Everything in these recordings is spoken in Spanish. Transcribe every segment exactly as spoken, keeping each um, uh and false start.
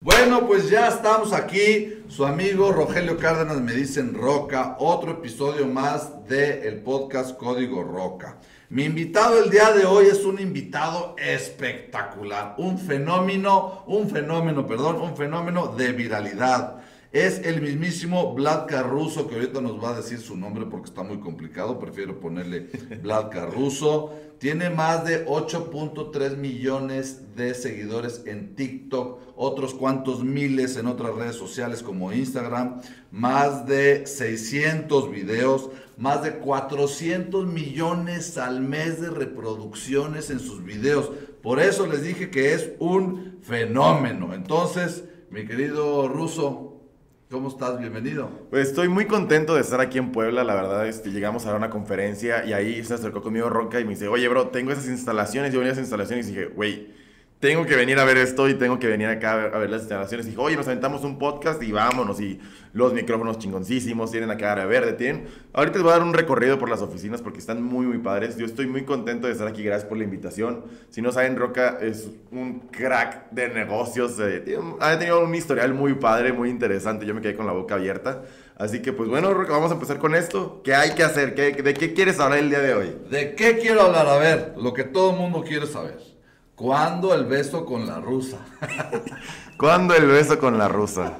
Bueno, pues ya estamos aquí, su amigo Rogelio Cárdenas, me dicen Roca, otro episodio más del podcast Código Roca. Mi invitado el día de hoy es un invitado espectacular, un fenómeno, un fenómeno, perdón, un fenómeno de viralidad. Es el mismísimo Vlad Caruso, que ahorita nos va a decir su nombre porque está muy complicado, prefiero ponerle Vlad Caruso. Tiene más de ocho punto tres millones de seguidores en TikTok, otros cuantos miles en otras redes sociales como Instagram, más de seiscientos videos, más de cuatrocientos millones al mes de reproducciones en sus videos. Por eso les dije que es un fenómeno. Entonces, mi querido Ruso, ¿cómo estás? Bienvenido. Pues estoy muy contento de estar aquí en Puebla, la verdad, este, llegamos a una conferencia y ahí se acercó conmigo Roca y me dice, oye bro, tengo esas instalaciones, yo venía a esas instalaciones y dije, güey, tengo que venir a ver esto y tengo que venir acá a ver, a ver las instalaciones. Y dije, oye, nos aventamos un podcast y vámonos, y los micrófonos chingoncísimos, tienen acá área verde, tienen... Ahorita les voy a dar un recorrido por las oficinas porque están muy, muy padres. Yo estoy muy contento de estar aquí, gracias por la invitación. Si no saben, Roca es un crack de negocios, eh, ha tenido un historial muy padre, muy interesante, yo me quedé con la boca abierta. Así que, pues bueno, Roca, vamos a empezar con esto. ¿Qué hay que hacer? ¿Qué, ¿De qué quieres hablar el día de hoy? ¿De qué quiero hablar? A ver, lo que todo el mundo quiere saber. ¿Cuándo el beso con la rusa? ¿Cuándo el beso con la rusa?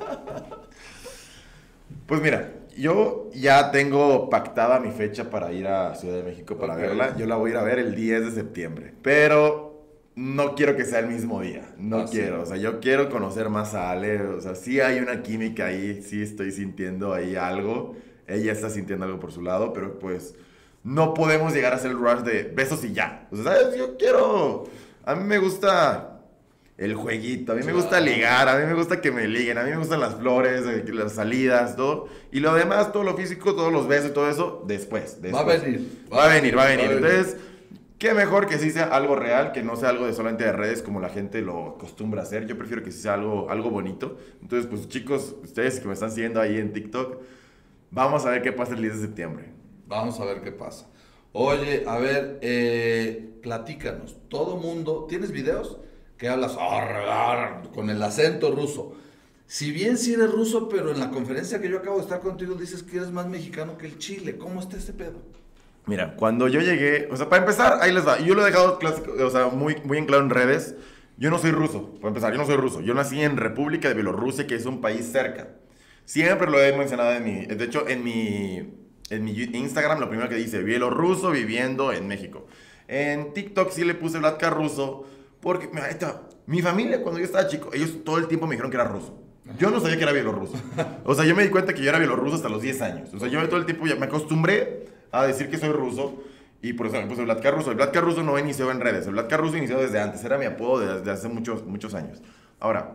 Pues mira, yo ya tengo pactada mi fecha para ir a Ciudad de México para okay. verla. Yo la voy a ir a ver el diez de septiembre. Pero no quiero que sea el mismo día. No ah, quiero. Sí. O sea, yo quiero conocer más a Ale. O sea, sí hay una química ahí. Sí estoy sintiendo ahí algo. Ella está sintiendo algo por su lado. Pero pues no podemos llegar a hacer el rush de besos y ya. O sea, ¿sabes? Yo quiero... A mí me gusta el jueguito, a mí me gusta ligar, a mí me gusta que me liguen, a mí me gustan las flores, las salidas, todo. Y lo demás, todo lo físico, todos los besos y todo eso, después. después. Va a venir. Va, va a venir, va a venir. Va a venir. Entonces, qué mejor que sí sea algo real, que no sea algo de solamente de redes como la gente lo acostumbra a hacer. Yo prefiero que sí sea algo, algo bonito. Entonces, pues chicos, ustedes que me están siguiendo ahí en TikTok, vamos a ver qué pasa el diez de septiembre. Vamos a ver qué pasa. Oye, a ver, eh, platícanos. Todo mundo, ¿tienes videos? Que hablas ar, ar, con el acento ruso. Si bien sí eres ruso, pero en la conferencia que yo acabo de estar contigo dices que eres más mexicano que el chile. ¿Cómo está ese pedo? Mira, cuando yo llegué, o sea, para empezar, ahí les va. Yo lo he dejado clásico, o sea, muy, muy en claro en redes. Yo no soy ruso, para empezar, yo no soy ruso. Yo nací en República de Bielorrusia, que es un país cerca. Siempre lo he mencionado en mi, de hecho, en mi... En mi Instagram lo primero que dice, bielorruso viviendo en México. En TikTok sí le puse Vlad Caruso, porque, mira, ahí está. Mi familia cuando yo estaba chico, ellos todo el tiempo me dijeron que era ruso. Yo no sabía que era bielorruso. O sea, yo me di cuenta que yo era bielorruso hasta los diez años. O sea, yo todo el tiempo ya me acostumbré a decir que soy ruso, y por eso me puse Vlad Caruso. El Vlad Caruso no inició en redes, el Vlad Caruso inició desde antes, era mi apodo desde hace muchos, muchos años. Ahora,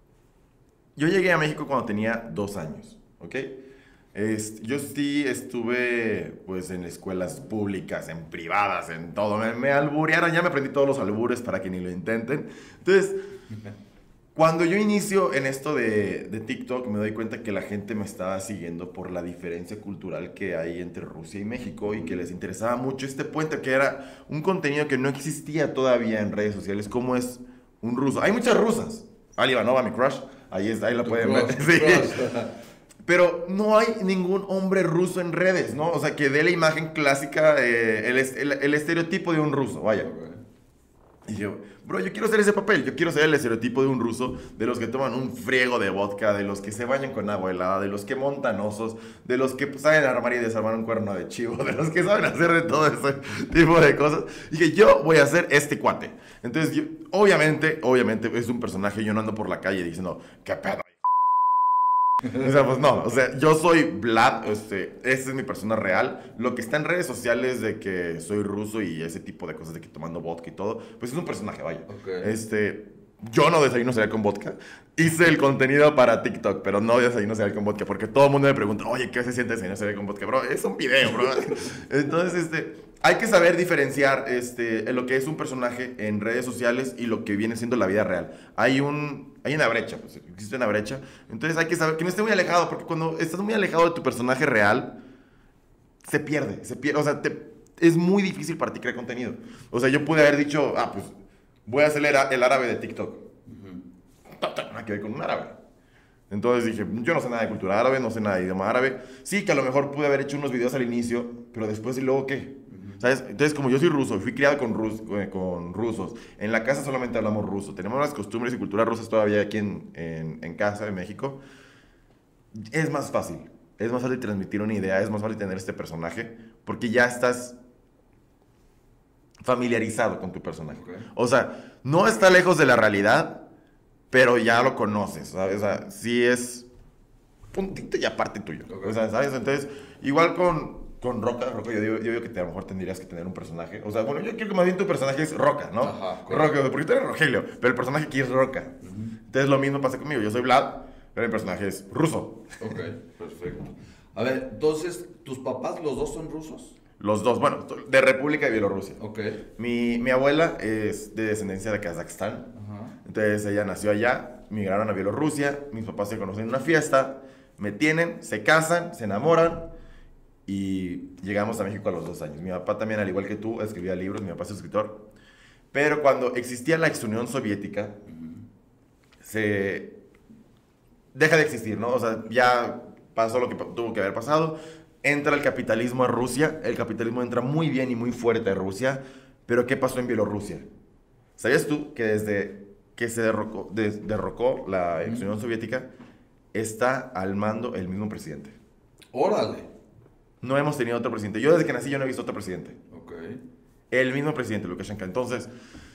yo llegué a México cuando tenía dos años, ¿ok? Este, yo sí estuve pues en escuelas públicas, en privadas, en todo. Me, me alburearon, ya me aprendí todos los albures para que ni lo intenten. Entonces, cuando yo inicio en esto de, de TikTok, me doy cuenta que la gente me estaba siguiendo por la diferencia cultural que hay entre Rusia y México y que les interesaba mucho este puente, que era un contenido que no existía todavía en redes sociales, como es un ruso. Hay muchas rusas. Ali Ivanova, mi crush, ahí, está, ahí la pueden ver. Sí. Pero no hay ningún hombre ruso en redes, ¿no? O sea, que dé la imagen clásica, eh, el, el, el estereotipo de un ruso, vaya. Y yo, bro, yo quiero ser ese papel, yo quiero ser el estereotipo de un ruso, de los que toman un friego de vodka, de los que se bañan con agua helada, de los que montan osos, de los que pues, saben armar y desarmar un cuerno de chivo, de los que saben hacer de todo ese tipo de cosas. Y dije, yo voy a ser este cuate. Entonces, yo, obviamente, obviamente es un personaje, yo no ando por la calle diciendo, ¿qué pedo? O sea, pues no, o sea, yo soy Vlad, este, esa es mi persona real. Lo que está en redes sociales de que soy ruso y ese tipo de cosas de que tomando vodka y todo, pues es un personaje, vaya. Okay. Este, yo no desayuno cereal con vodka. Hice el contenido para TikTok, pero no desayuno cereal con vodka, porque todo el mundo me pregunta, oye, ¿qué se siente desayunar cereal con vodka? Bro, es un video, bro. Entonces, este... hay que saber diferenciar este, lo que es un personaje en redes sociales y lo que viene siendo la vida real. Hay, un, hay una brecha, pues, existe una brecha. Entonces hay que saber que no esté muy alejado, porque cuando estás muy alejado de tu personaje real, se pierde, se pierde. O sea, te, es muy difícil para ti crear contenido. O sea, yo pude haber dicho, ah, pues voy a hacer el árabe de TikTok. Uh-huh. que ver con un árabe. Entonces dije, yo no sé nada de cultura árabe, no sé nada de idioma árabe. Sí, que a lo mejor pude haber hecho unos videos al inicio, pero después y luego ¿qué? Uh-huh. ¿Sabes? Entonces, como yo soy ruso y fui criado con, rus eh, con rusos, en la casa solamente hablamos ruso, tenemos las costumbres y culturas rusas todavía aquí en, en, en casa, en México, es más fácil. Es más fácil transmitir una idea, es más fácil tener este personaje, porque ya estás familiarizado con tu personaje. Okay. O sea, no está lejos de la realidad, pero ya lo conoces, ¿sabes? O sea, sí es puntito y aparte tuyo. Okay. O sea, ¿sabes? Entonces, igual con, con Roca, Roca yo, digo, yo digo que te, a lo mejor tendrías que tener un personaje. O sea, bueno, yo creo que más bien tu personaje es Roca, ¿no? Ajá, claro. Roca, porque tú eres Rogelio, pero el personaje aquí es Roca. Uh-huh. Entonces, lo mismo pasa conmigo. Yo soy Vlad, pero el personaje es ruso. Ok, perfecto. A ver, entonces, ¿tus papás los dos son rusos? Los dos, bueno, de República de Bielorrusia. Ok. Mi, mi abuela es de descendencia de Kazajstán. Ajá. Entonces ella nació allá, migraron a Bielorrusia, mis papás se conocen en una fiesta, me tienen, se casan, se enamoran y llegamos a México a los dos años. Mi papá también, al igual que tú, escribía libros, mi papá es escritor. Pero cuando existía la ex Unión Soviética, uh-huh. se deja de existir, ¿no? O sea, ya pasó lo que tuvo que haber pasado. Entra el capitalismo a Rusia, el capitalismo entra muy bien y muy fuerte a Rusia, pero ¿qué pasó en Bielorrusia? ¿Sabías tú que desde que se derrocó, des, derrocó la ex Unión Soviética, está al mando el mismo presidente? ¡Órale! No hemos tenido otro presidente. Yo desde que nací yo no he visto otro presidente. Ok. El mismo presidente, Lukashenko. Entonces,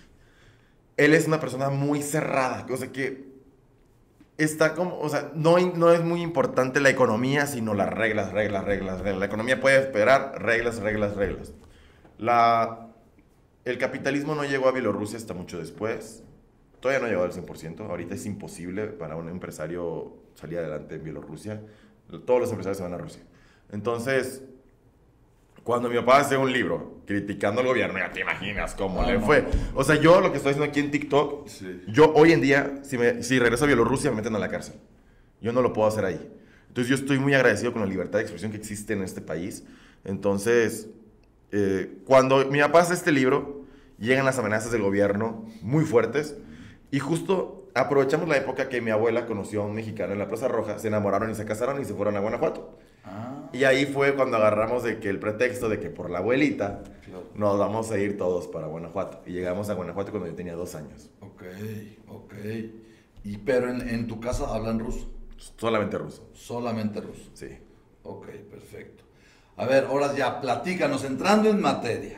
él es una persona muy cerrada, o sea que está como, o sea, no, no es muy importante la economía, sino las reglas, reglas, reglas, reglas. La economía puede esperar reglas, reglas, reglas. La, el capitalismo no llegó a Bielorrusia hasta mucho después. Todavía no ha llegado al cien por ciento. Ahorita es imposible para un empresario salir adelante en Bielorrusia. Todos los empresarios se van a Rusia. Entonces, cuando mi papá hace un libro criticando al gobierno, ya te imaginas cómo ah, le no, fue. No, no. O sea, yo lo que estoy haciendo aquí en TikTok, sí. yo hoy en día, si, me, si regreso a Bielorrusia, me meten a la cárcel. Yo no lo puedo hacer ahí. Entonces, yo estoy muy agradecido con la libertad de expresión que existe en este país. Entonces, eh, cuando mi papá hace este libro, llegan las amenazas del gobierno muy fuertes. Y justo aprovechamos la época que mi abuela conoció a un mexicano en la Plaza Roja, se enamoraron y se casaron y se fueron a Guanajuato. Ah. Y ahí fue cuando agarramos de que el pretexto de que por la abuelita claro. nos vamos a ir todos para Guanajuato. Y llegamos a Guanajuato cuando yo tenía dos años. Ok, ok. Y, pero en, en tu casa hablan ruso. Solamente ruso. Solamente ruso. Sí. Ok, perfecto. A ver, ahora ya, platícanos, entrando en materia.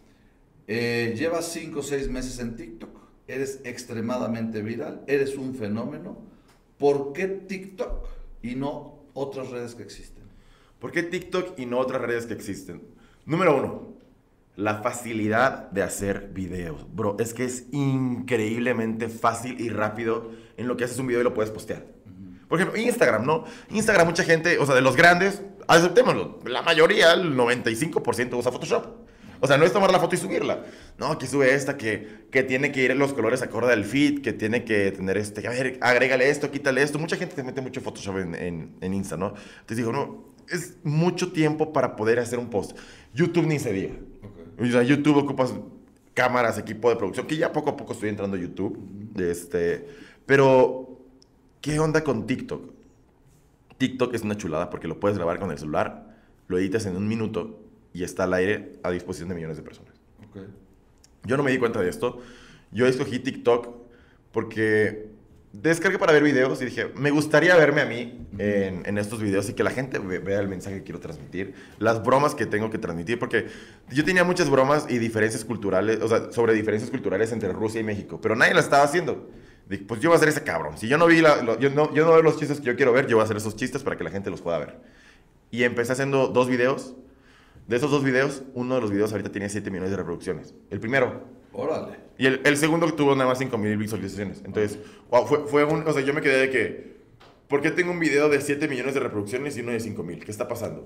Eh, llevas cinco o seis meses en TikTok. Eres extremadamente viral, eres un fenómeno. ¿Por qué TikTok y no otras redes que existen? ¿Por qué TikTok y no otras redes que existen? Número uno, la facilidad de hacer videos. Bro, es que es increíblemente fácil y rápido en lo que haces un video y lo puedes postear. Uh-huh. Por ejemplo, Instagram, ¿no? Instagram, mucha gente, o sea, de los grandes, aceptémoslo, la mayoría, el noventa y cinco por ciento usa Photoshop. O sea, no es tomar la foto y subirla. No, que sube esta, que, que tiene que ir los colores acorde al feed, que tiene que tener este, a ver, agrégale esto, quítale esto. Mucha gente te mete mucho Photoshop en, en, en Insta, ¿no? Entonces digo, no, es mucho tiempo para poder hacer un post. YouTube ni se diga. Okay. O sea, YouTube ocupas cámaras, equipo de producción, que ya poco a poco estoy entrando a YouTube. Uh-huh. este, pero, ¿qué onda con TikTok? TikTok es una chulada porque lo puedes grabar con el celular, lo editas en un minuto y está al aire a disposición de millones de personas. Okay. Yo no me di cuenta de esto. Yo escogí TikTok porque descargué para ver videos y dije, me gustaría verme a mí en, en estos videos y que la gente ve, vea el mensaje que quiero transmitir, las bromas que tengo que transmitir, porque yo tenía muchas bromas y diferencias culturales, o sea, sobre diferencias culturales entre Rusia y México, pero nadie las estaba haciendo. Dije, pues yo voy a hacer ese cabrón. Si yo no vi, la, lo, yo, no, yo no veo los chistes que yo quiero ver, yo voy a hacer esos chistes para que la gente los pueda ver. Y empecé haciendo dos videos. De esos dos videos, uno de los videos ahorita tiene siete millones de reproducciones. El primero. Órale. Y el, el segundo tuvo nada más cinco mil visualizaciones. Entonces, wow, fue, fue un... O sea, yo me quedé de que... ¿Por qué tengo un video de siete millones de reproducciones y uno de cinco mil? ¿Qué está pasando?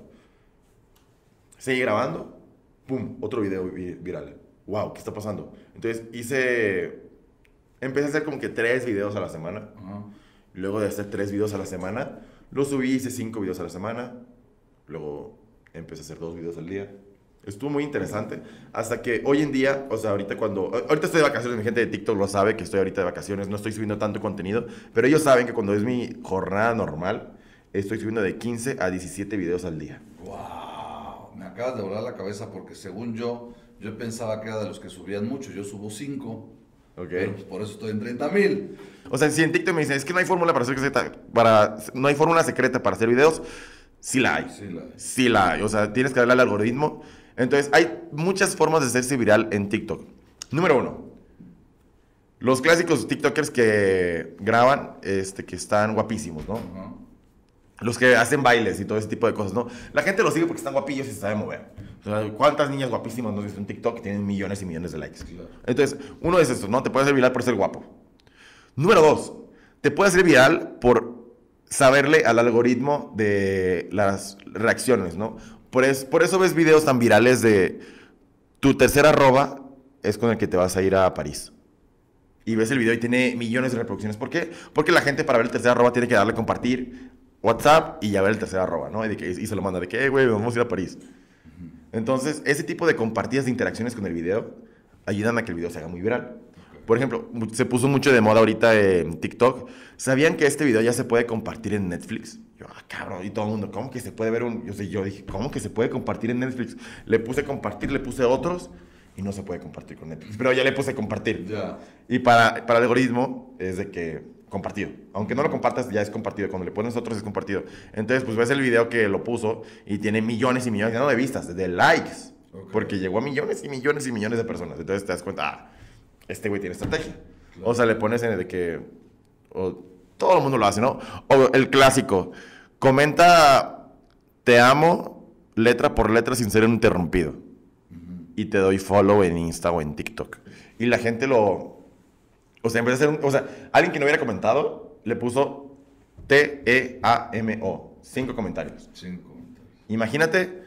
Seguí grabando. Pum, otro video viral. Wow, ¿qué está pasando? Entonces, hice... Empecé a hacer como que tres videos a la semana. Uh-huh. Luego de hacer tres videos a la semana, lo subí, hice cinco videos a la semana. Luego... empecé a hacer dos videos al día. Estuvo muy interesante. Hasta que hoy en día, o sea, ahorita cuando... Ahorita estoy de vacaciones, mi gente de TikTok lo sabe que estoy ahorita de vacaciones, no estoy subiendo tanto contenido, pero ellos saben que cuando es mi jornada normal, estoy subiendo de quince a diecisiete videos al día. ¡Wow! Me acabas de volar la cabeza porque según yo, yo pensaba que era de los que subían mucho. Yo subo cinco. Ok. Pero pues por eso estoy en treinta mil. O sea, si en TikTok me dicen, es que no hay fórmula para hacer secreta, para, no hay fórmula secreta para hacer videos, sí la hay. Sí la hay. Sí la hay. O sea, tienes que darle al algoritmo. Entonces, hay muchas formas de hacerse viral en TikTok. Número uno, los clásicos TikTokers que graban, este, que están guapísimos, ¿no? Ajá. Los que hacen bailes y todo ese tipo de cosas, ¿no? La gente los sigue porque están guapillos y se saben mover. O sea, ¿cuántas niñas guapísimas no has visto en TikTok que tienen millones y millones de likes? Claro. Entonces, uno es esto, ¿no? Te puedes hacer viral por ser guapo. Número dos, te puedes hacer viral por saberle al algoritmo de las reacciones, ¿no? Por, es, por eso ves videos tan virales de tu tercera arroba es con el que te vas a ir a París. Y ves el video y tiene millones de reproducciones. ¿Por qué? Porque la gente para ver el tercer arroba tiene que darle compartir WhatsApp y ya ver el tercer arroba, ¿no? Y, de que, y se lo manda de que, hey, güey, vamos a ir a París. Uh-huh. Entonces, ese tipo de compartidas de interacciones con el video ayudan a que el video se haga muy viral. Okay. Por ejemplo, se puso mucho de moda ahorita en TikTok. ¿Sabían que este video ya se puede compartir en Netflix? Yo, ah, cabrón, y todo el mundo, ¿cómo que se puede ver un...? Yo, sé, yo dije, ¿cómo que se puede compartir en Netflix? Le puse compartir, le puse otros y no se puede compartir con Netflix. Pero ya le puse compartir. Yeah. Y para, para el algoritmo es de que compartido. Aunque no lo compartas, ya es compartido. Cuando le pones otros es compartido. Entonces, pues ves el video que lo puso y tiene millones y millones, no de vistas, de likes. Okay. Porque llegó a millones y millones y millones de personas. Entonces te das cuenta, ah, este güey tiene estrategia. Claro. O sea, le pones en el de que... O, todo el mundo lo hace, ¿no? O el clásico. Comenta, te amo, letra por letra sin ser interrumpido. Uh-huh. Y te doy follow en Insta o en TikTok. Y la gente lo... O sea, en vez de hacer un... O sea, alguien que no hubiera comentado, le puso T E A M O. Cinco comentarios. Cinco comentarios. Imagínate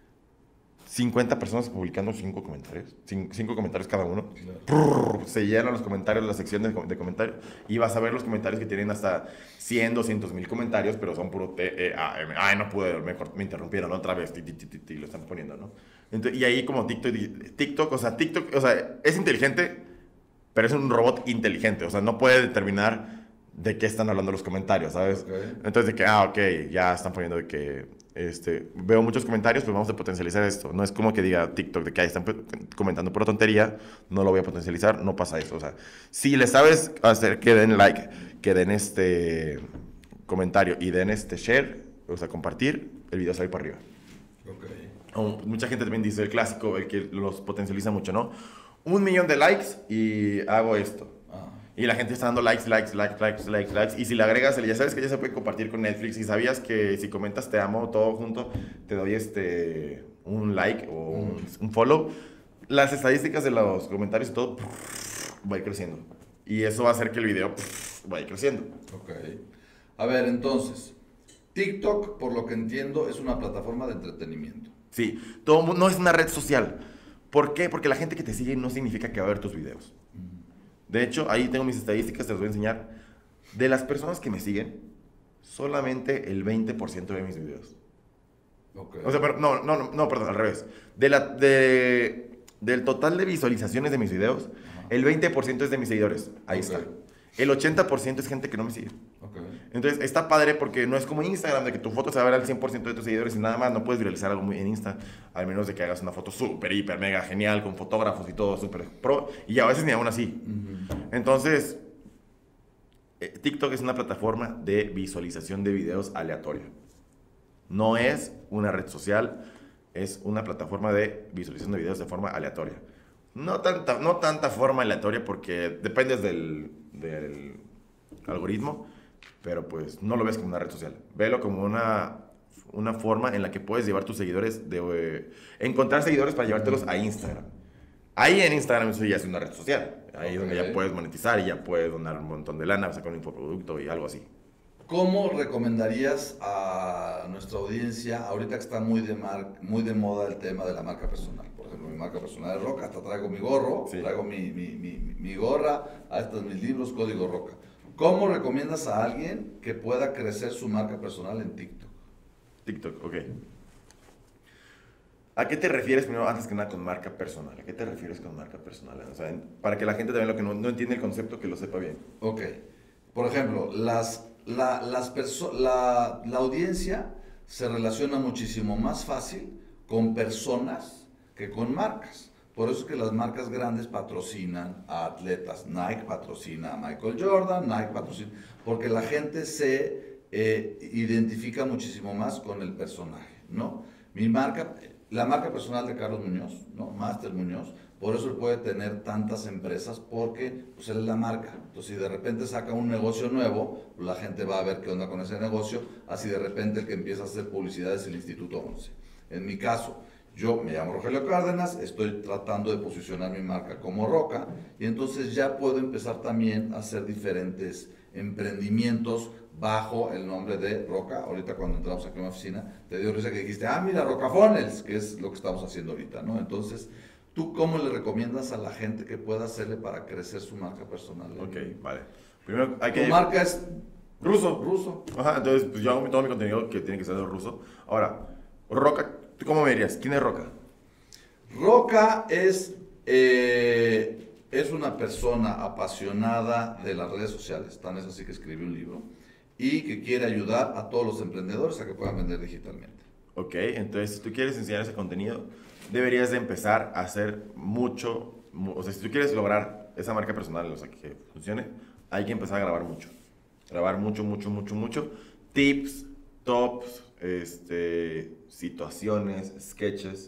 cincuenta personas publicando cinco comentarios. Cinco, cinco comentarios cada uno. Claro. Prrr, se llenan los comentarios, la sección de, de comentarios. Y vas a ver los comentarios que tienen hasta cien, doscientos mil comentarios, pero son puro T E A M. Ay, no pude, me, me interrumpieron otra vez. Ti, ti, ti, ti, ti, lo están poniendo, ¿no? Entonces, y ahí como TikTok, TikTok, o sea, TikTok, o sea, es inteligente, pero es un robot inteligente. O sea, no puede determinar de qué están hablando los comentarios, ¿sabes? Okay. Entonces, de que, ah, ok, ya están poniendo de que... Este, veo muchos comentarios, pues vamos a potencializar esto. No es como que diga TikTok de que ahí están comentando pura tontería, no lo voy a potencializar, no pasa eso. O sea, si le sabes hacer que den like, que den este comentario y den este share, o sea, compartir, el video sale para arriba. Okay. O, mucha gente también dice el clásico, el que los potencializa mucho, ¿no? Un millón de likes y hago esto. Ah. Y la gente está dando likes, likes, likes, likes, likes, likes. Y si le agregas, ya sabes que ya se puede compartir con Netflix. Y sabías que si comentas te amo todo junto, te doy este un like o un, un follow. Las estadísticas de los comentarios y todo va a ir creciendo. Y eso va a hacer que el video va a ir creciendo. Ok. A ver, entonces, TikTok, por lo que entiendo, es una plataforma de entretenimiento. Sí, todo, no es una red social. ¿Por qué? Porque la gente que te sigue no significa que va a ver tus videos. De hecho, ahí tengo mis estadísticas, te las voy a enseñar. De las personas que me siguen, solamente el veinte por ciento ve mis videos. Okay. O sea, pero, no, no, no, perdón, al revés. De la, de, del total de visualizaciones de mis videos, uh-huh. el veinte por ciento es de mis seguidores. Ahí okay. está. El ochenta por ciento es gente que no me sigue. Okay. Entonces, está padre porque no es como Instagram, de que tu foto se va a ver al cien por ciento de tus seguidores y nada más. No puedes viralizar algo muy en Insta, al menos de que hagas una foto súper, hiper, mega genial, con fotógrafos y todo, súper pro. Y a veces ni aún así. Uh-huh. Entonces, eh, TikTok es una plataforma de visualización de videos aleatoria. No es una red social, es una plataforma de visualización de videos de forma aleatoria. No tanta, no tanta forma aleatoria porque dependes del, del algoritmo, pero pues no lo ves como una red social. Velo como una, una forma en la que puedes llevar tus seguidores, de eh, encontrar seguidores para llevártelos a Instagram. Ahí en Instagram eso ya es una red social. Ahí es okay. donde ya puedes monetizar y ya puedes donar un montón de lana, sacar un infoproducto y algo así. ¿Cómo recomendarías a nuestra audiencia, ahorita que está muy de, mar, muy de moda el tema de la marca personal? Por ejemplo, mi marca personal es Roca, hasta traigo mi gorro, sí. traigo mi, mi, mi, mi gorra, a estos mis libros, Código Roca. ¿Cómo recomiendas a alguien que pueda crecer su marca personal en TikTok? TikTok, ok. ¿A qué te refieres primero, antes que nada, con marca personal? ¿A qué te refieres con marca personal? O sea, en- para que la gente también lo que no, no entiende el concepto, que lo sepa bien. Ok. Por ejemplo, las, la, las perso- la, la audiencia se relaciona muchísimo más fácil con personas que con marcas. Por eso es que las marcas grandes patrocinan a atletas. Nike patrocina a Michael Jordan, Nike patrocina, porque la gente se eh, identifica muchísimo más con el personaje, ¿no? Mi marca, la marca personal de Carlos Muñoz, ¿no? Master Muñoz, por eso él puede tener tantas empresas, porque pues, él es la marca. Entonces, si de repente saca un negocio nuevo, pues, la gente va a ver qué onda con ese negocio. Así de repente el que empieza a hacer publicidad es el Instituto once. En mi caso, yo me llamo Rogelio Cárdenas, estoy tratando de posicionar mi marca como Roca, y entonces ya puedo empezar también a hacer diferentes emprendimientos bajo el nombre de Roca. Ahorita cuando entramos aquí en la oficina, te dio risa que dijiste, ah, mira, Roca Funnels, que es lo que estamos haciendo ahorita, ¿no? Entonces, ¿tú cómo le recomiendas a la gente que pueda hacerle para crecer su marca personal? Ok, vale. Primero hay Tu que... marca es Ruso. ruso. Ajá, entonces pues yo hago todo mi contenido que tiene que ser de ruso. Ahora, Roca, ¿tú cómo me dirías? ¿Quién es Roca? Roca es, eh, es una persona apasionada de las redes sociales, tan es así que escribió un libro, y que quiere ayudar a todos los emprendedores a que puedan vender digitalmente. Ok, entonces si tú quieres enseñar ese contenido, deberías de empezar a hacer mucho, mu- o sea, si tú quieres lograr esa marca personal, o sea, que funcione, hay que empezar a grabar mucho. Grabar mucho, mucho, mucho, mucho. Tips, tops, este, situaciones, sketches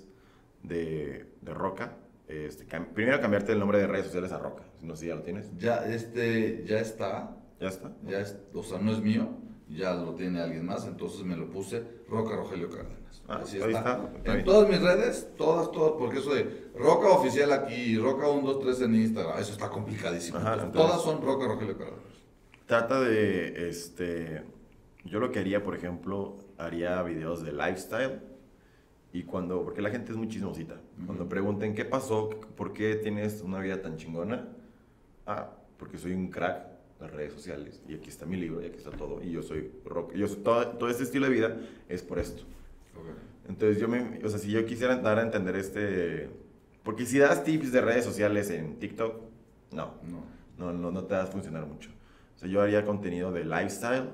de, de Roca. Este, cam- primero cambiarte el nombre de redes sociales a Roca, no sé si ya lo tienes. Ya, este, ya está, Ya está. ya es, o sea, no es mío, ya lo tiene alguien más, entonces me lo puse Roca Rogelio Cárdenas. Ah, Así ahí está. está, está En bien. todas mis redes, todas, todas, porque eso de Roca Oficial aquí, Roca uno dos tres en Instagram, eso está complicadísimo. Ajá, Entonces, entonces- todas son Roca Rogelio Cárdenas. Trata de, este, yo lo que haría, por ejemplo, haría videos de lifestyle y cuando, porque la gente es muy chismosita, cuando pregunten qué pasó, por qué tienes una vida tan chingona, ah, porque soy un crack de redes sociales y aquí está mi libro y aquí está todo y yo soy rock, yo soy, todo, todo este estilo de vida es por esto. Okay. Entonces yo me, o sea, si yo quisiera dar a entender este, porque si das tips de redes sociales en TikTok, no, No. no, no, no te va a funcionar mucho. O sea, yo haría contenido de lifestyle,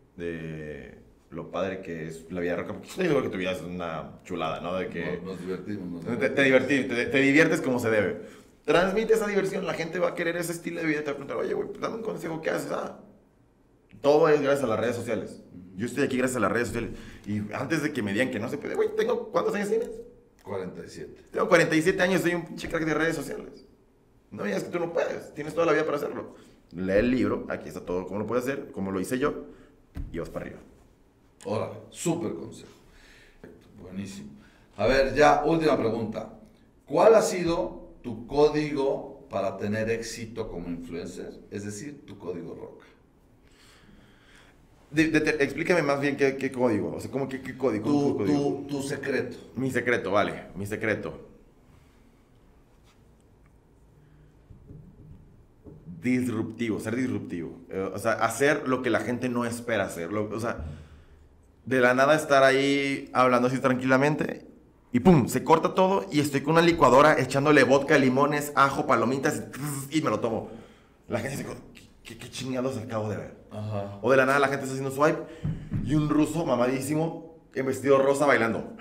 de lo padre que es la vida roca, porque yo digo que tu vida es una chulada, ¿no? De que Nos, nos divertimos. Nos te, te, divertimos. divertir- te, te diviertes como se debe. Transmite esa diversión, la gente va a querer ese estilo de vida y te va a preguntar, oye, güey, pues dame un consejo, ¿qué haces? Ah, todo es gracias a las redes sociales. Yo estoy aquí gracias a las redes sociales. Y antes de que me digan que no se puede, güey, tengo, ¿cuántos años tienes? cuarenta y siete. Tengo cuarenta y siete años, soy un pinche crack de redes sociales. No digas que tú no puedes, tienes toda la vida para hacerlo. Lee el libro, aquí está todo cómo lo puedes hacer, cómo lo hice yo, y vas para arriba. Órale, súper consejo. Buenísimo. A ver, ya, última pregunta. ¿Cuál ha sido tu código para tener éxito como influencer? Es decir, tu código Roca. De- de- te- explícame más bien qué, qué código, o sea, ¿cómo qué, qué código? ¿Cómo Tu, qué código? tu, tu secreto. Mi secreto, vale, mi secreto. Disruptivo, ser disruptivo. Eh, o sea, hacer lo que la gente no espera hacer. Lo- o sea, de la nada estar ahí hablando así tranquilamente y pum, se corta todo y estoy con una licuadora echándole vodka, limones, ajo, palomitas y, y me lo tomo. La gente dice, ¿qué, qué, qué chingados acabo de ver? Ajá. O de la nada la gente está haciendo swipe y un ruso mamadísimo en vestido rosa bailando.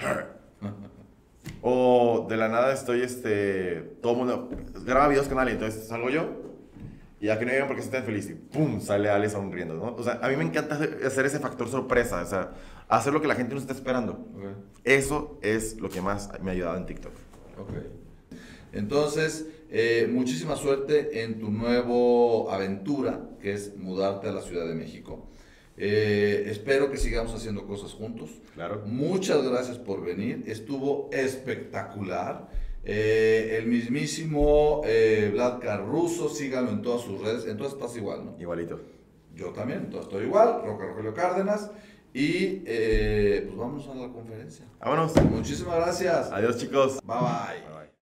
O de la nada estoy, este, todo el mundo graba videos con alguien, entonces salgo yo y ya que no digan porque estoy tan feliz y pum, sale Ale sonriendo, ¿no? O sea, a mí me encanta hacer hacer ese factor sorpresa, o sea, hacer lo que la gente no está esperando. Ok. Eso es lo que más me ha ayudado en TikTok. Ok. Entonces, eh, muchísima suerte en tu nuevo aventura, que es mudarte a la Ciudad de México. Eh, espero que sigamos haciendo cosas juntos. Claro. Muchas gracias por venir. Estuvo espectacular. Eh, el mismísimo eh, Vladka Russo, síganlo en todas sus redes. Entonces estás igual, ¿no? Igualito. Yo también, entonces estoy igual. Roca Rogelio Cárdenas. Y eh, pues vamos a la conferencia. Vámonos. Muchísimas gracias. Adiós, chicos. Bye bye. Bye, bye.